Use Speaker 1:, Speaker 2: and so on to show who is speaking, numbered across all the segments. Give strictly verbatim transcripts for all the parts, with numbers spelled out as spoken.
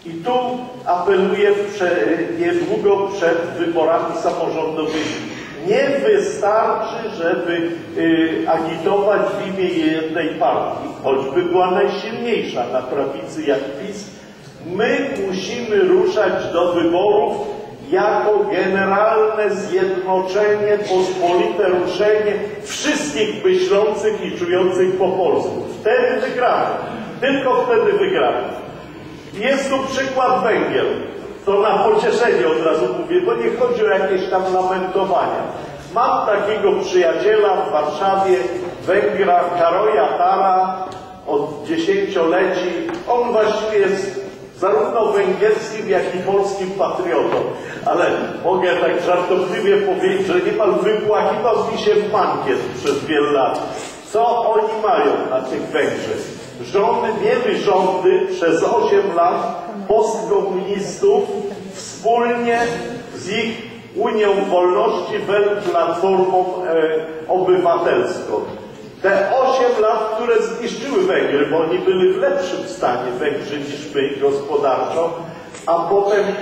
Speaker 1: I tu apeluję niedługo przed wyborami samorządowymi. Nie wystarczy, żeby y, agitować w imię jednej partii, choćby była najsilniejsza na prawicy jak PiS. My musimy ruszać do wyborów jako generalne zjednoczenie, pospolite ruszenie wszystkich myślących i czujących po polsku. Wtedy wygramy. Tylko wtedy wygramy. Jest tu przykład Węgier. To na pocieszenie od razu mówię, bo nie chodzi o jakieś tam lamentowania. Mam takiego przyjaciela w Warszawie, Węgra, Karoja Tara, od dziesięcioleci. On właściwie jest zarówno węgierskim, jak i polskim patriotą. Ale mogę tak żartobliwie powiedzieć, że niemal wypłakiwał mi się w mankiet przez wiele lat. Co oni mają na tych Węgrzech? Rządy, mieli rządy przez osiem lat postkomunistów wspólnie z ich Unią Wolności, Platformą e, Obywatelską. Te osiem lat, które zniszczyły Węgry, bo oni byli w lepszym stanie Węgrzy niż my gospodarczo, a potem e,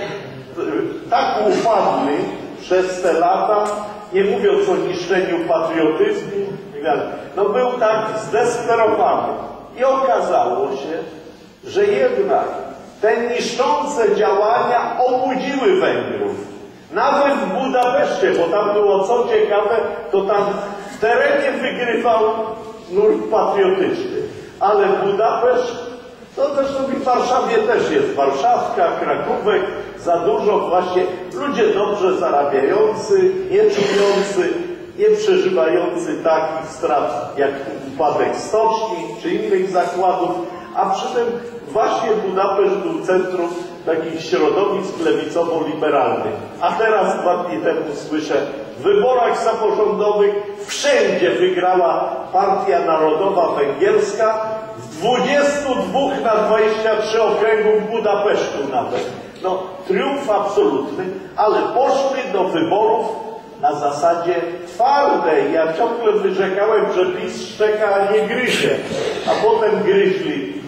Speaker 1: tak upadli przez te lata, nie mówiąc o niszczeniu patriotyzmu, no był tak zdesperowany. I okazało się, że jednak te niszczące działania obudziły Węgrów. Nawet w Budapeszcie, bo tam było co ciekawe, to tam w terenie wygrywał nurt patriotyczny. Ale Budapeszt, to zresztą i w Warszawie też jest. Warszawka, Krakówek, za dużo właśnie ludzie dobrze zarabiający, nie czujący, nie przeżywający takich strat jak upadek stoczni czy innych zakładów, a przy tym właśnie Budapeszt był centrum takich środowisk lewicowo-liberalnych. A teraz dwa dni temu słyszę, w wyborach samorządowych wszędzie wygrała Partia Narodowa Węgierska, w dwudziestu dwóch na dwudziestu trzech okręgów Budapesztu nawet. No, triumf absolutny, ale poszły do wyborów na zasadzie twardej. Ja ciągle wyrzekałem, że PiS szczeka, a nie gryzie. A potem gryźli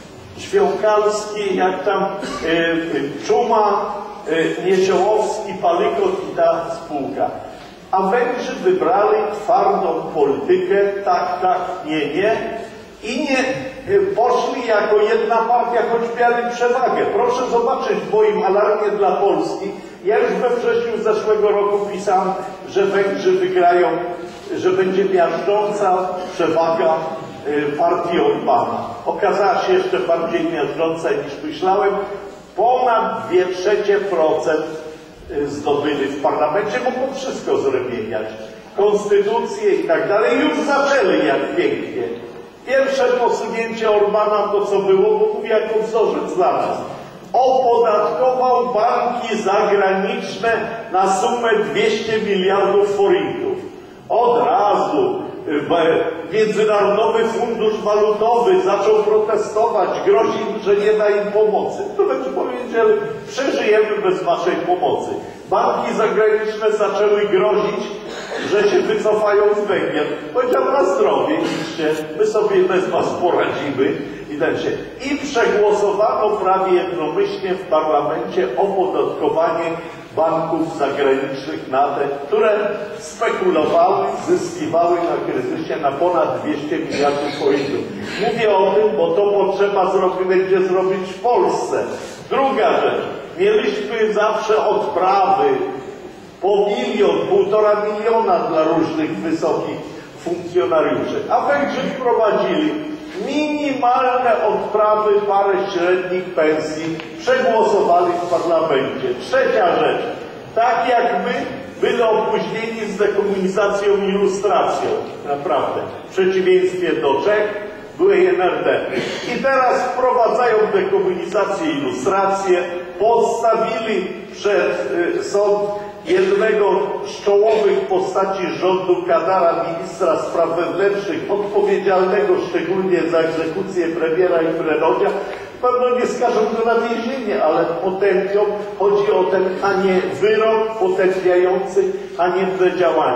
Speaker 1: Świąkalski, jak tam y, Czuma, y, Nieziołowski, Palykot i ta spółka. A Węgrzy wybrali twardą politykę, tak, tak, nie, nie. I nie y, poszli jako jedna partia, choć mieli przewagę. Proszę zobaczyć w moim alarmie dla Polski. Ja już we wrześniu zeszłego roku pisałem, że Węgrzy wygrają, że będzie miażdżąca przewaga y, partii Orbana. Okazała się jeszcze bardziej miażdżąca niż myślałem. Ponad dwie trzecie procent zdobyli w parlamencie, mogą wszystko zremieniać. Konstytucję i tak dalej. Już zaczęli jak pięknie. Pierwsze posunięcie Orbana to co było, bo mówię jako wzorzec dla nas. Opodatkował banki zagraniczne na sumę dwieście miliardów forintów. Od razu Międzynarodowy Fundusz Walutowy zaczął protestować, groził, że nie da im pomocy. To będzie powiedzieli, przeżyjemy bez waszej pomocy. Banki zagraniczne zaczęły grozić, że się wycofają z Węgier. Powiedział, na zdrowie, idźcie, my sobie bez was poradzimy. I przegłosowano prawie jednomyślnie w parlamencie opodatkowanie banków zagranicznych na te, które spekulowały, zyskiwały na kryzysie na ponad dwieście miliardów forintów. Mówię o tym, bo to potrzeba zrobić, będzie zrobić w Polsce. Druga rzecz. Mieliśmy zawsze odprawy po milion, półtora miliona dla różnych wysokich funkcjonariuszy. A Węgrzy wprowadzili minimalne odprawy, parę średnich pensji, przegłosowali w parlamencie. Trzecia rzecz. Tak jak my, byli opóźnieni z dekomunizacją i ilustracją. Naprawdę. W przeciwieństwie do Czech, byłej N R D. I teraz wprowadzają dekomunizację i ilustrację. Postawili przed y, sąd jednego z czołowych postaci rządu Kadara, ministra spraw wewnętrznych, odpowiedzialnego szczególnie za egzekucję premiera i Prenodzia. Pewno nie skażą go na więzienie, ale potępią. Chodzi o ten, a nie wyrok potępiający haniebne działania.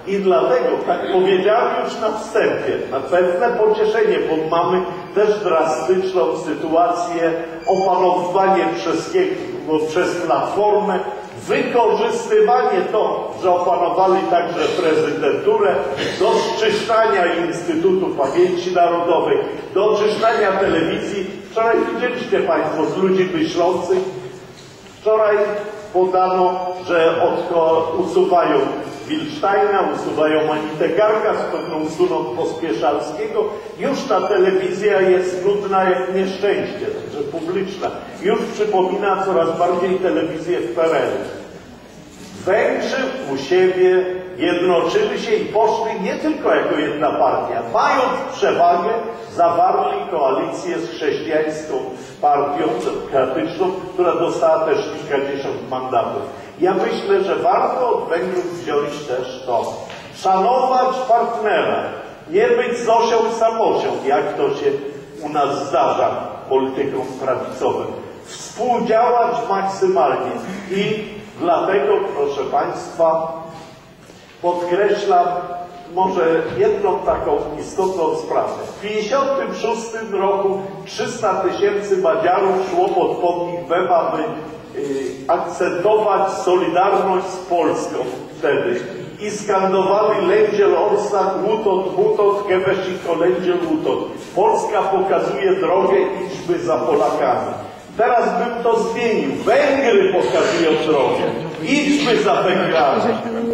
Speaker 1: I dlatego, tak powiedziałem już na wstępie, na pewne pocieszenie, bo mamy też drastyczną sytuację, opanowywanie przez, przez Platformę, wykorzystywanie to, że opanowali także prezydenturę, do zczyszczania Instytutu Pamięci Narodowej, do oczyszczania telewizji. Wczoraj widzieliście Państwo z ludzi myślących, wczoraj podano, że usuwają Wilsztajna, usuwają Anitę Gargas, pewno usuną Pospieszalskiego. Już ta telewizja jest nudna jak nieszczęście, także publiczna. Już przypomina coraz bardziej telewizję w P R L. Węgrzy u siebie jednoczyli się i poszli nie tylko jako jedna partia. Mając przewagę, zawarli koalicję z chrześcijańską partią demokratyczną, która dostała też kilkadziesiąt mandatów. Ja myślę, że warto od Węgrów wziąć też to. Szanować partnera, nie być Zosią samosią, jak to się u nas zdarza politykom prawicowym. Współdziałać maksymalnie i dlatego, proszę Państwa, podkreślam może jedną taką istotną sprawę. W tysiąc dziewięćset pięćdziesiątym szóstym roku trzysta tysięcy Madziarów szło pod pomnik Wema, aby y, akcentować solidarność z Polską wtedy i skandowali Lędziel Orsak, Łutot, Łutot, Kevesik, Lędziel Łutot. Polska pokazuje drogę, idźmy za Polakami. Teraz bym to zmienił. Węgry pokazują drogę. Idźmy za Węgrami.